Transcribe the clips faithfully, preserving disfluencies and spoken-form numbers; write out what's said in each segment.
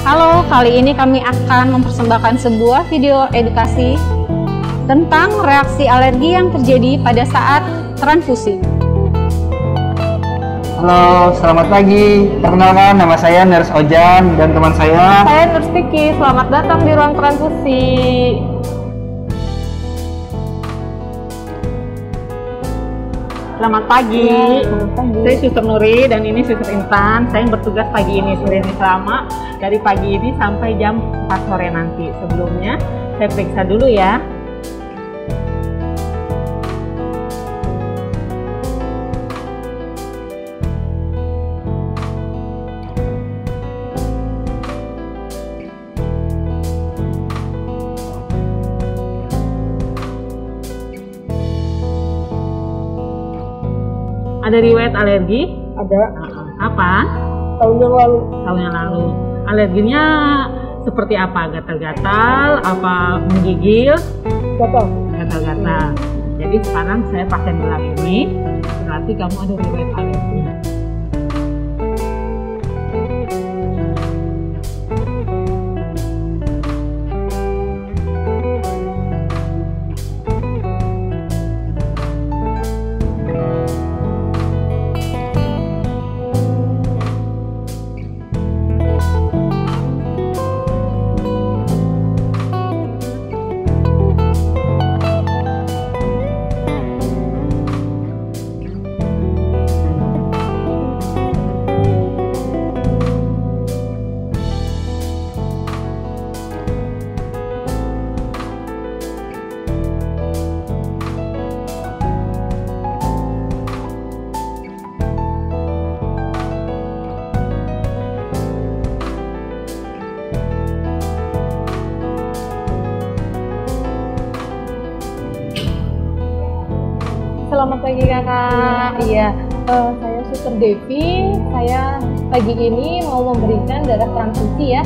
Halo, kali ini kami akan mempersembahkan sebuah video edukasi tentang reaksi alergi yang terjadi pada saat transfusi. Halo, selamat pagi. Perkenalkan, nama saya Nurse Ojan dan teman saya. Saya Nurse Vicky. Selamat datang di ruang transfusi. Selamat pagi. Ya, selamat pagi. Saya Suster Nuri dan ini Suster Intan. Saya bertugas pagi ini sore ini selama dari pagi ini sampai jam empat sore nanti. Sebelumnya saya periksa dulu ya. Ada riwayat alergi? Ada. Kapan? Tahun yang lalu. Tahun yang lalu. Alerginya seperti apa? Gatal-gatal? Apa menggigil? Gatal. Gatal-gatal. Jadi sekarang saya pasien gelang ini, berarti kamu ada riwayat alergi. Selamat pagi kakak. Iya, uh, saya Suster Devi. Saya pagi ini mau memberikan darah transfusi ya.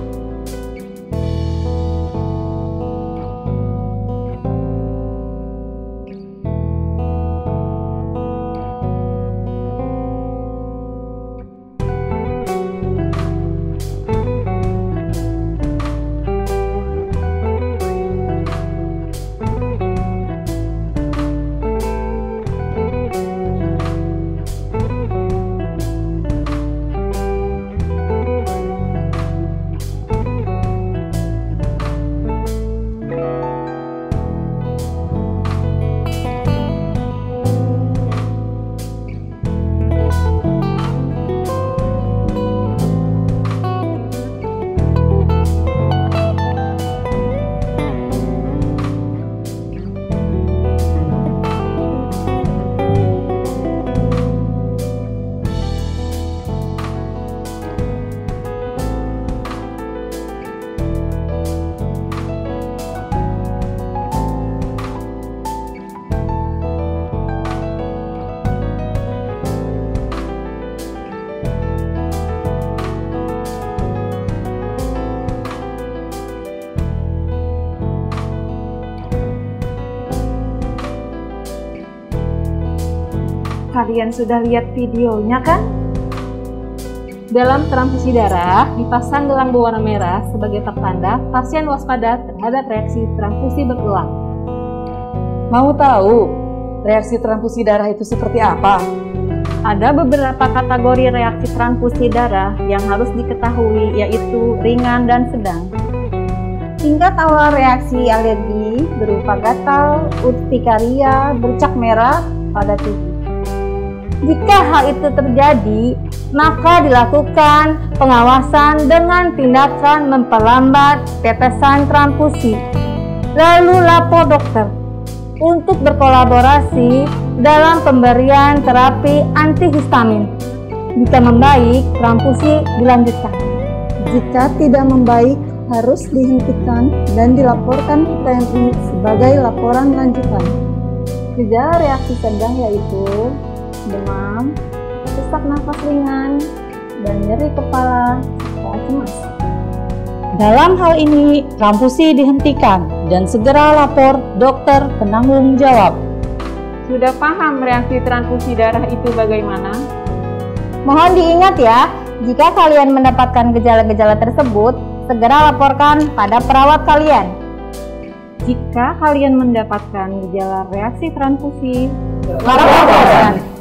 Kalian sudah lihat videonya kan? Dalam transfusi darah, dipasang gelang berwarna merah sebagai pertanda pasien waspada terhadap reaksi transfusi berulang. Mau tahu reaksi transfusi darah itu seperti apa? Ada beberapa kategori reaksi transfusi darah yang harus diketahui, yaitu ringan dan sedang. Tingkat awal reaksi alergi berupa gatal, urtikaria, bercak merah pada tubuh. Jika hal itu terjadi, maka dilakukan pengawasan dengan tindakan memperlambat tetesan transfusi. Lalu lapor dokter untuk berkolaborasi dalam pemberian terapi antihistamin. Jika membaik, transfusi dilanjutkan. Jika tidak membaik, harus dihentikan dan dilaporkan ke P M I sebagai laporan lanjutan. Gejala reaksi sedang yaitu demam, sesak nafas ringan, dan nyeri kepala serta cemas. Dalam hal ini, transfusi dihentikan dan segera lapor dokter penanggung jawab. Sudah paham reaksi transfusi darah itu bagaimana? Mohon diingat ya, Jika kalian mendapatkan gejala-gejala tersebut, segera laporkan pada perawat kalian. Jika kalian mendapatkan gejala reaksi transfusi, Laporkan.